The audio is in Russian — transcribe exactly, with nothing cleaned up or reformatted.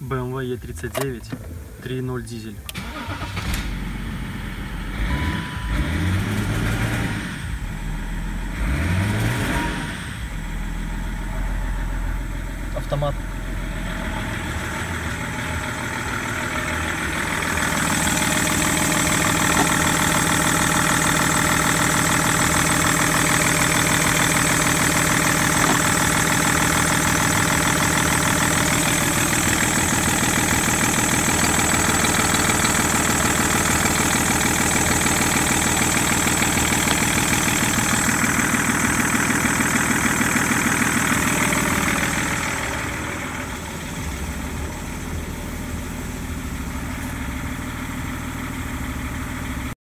бэ эм вэ е тридцать девять, три ноль дизель. Автомат.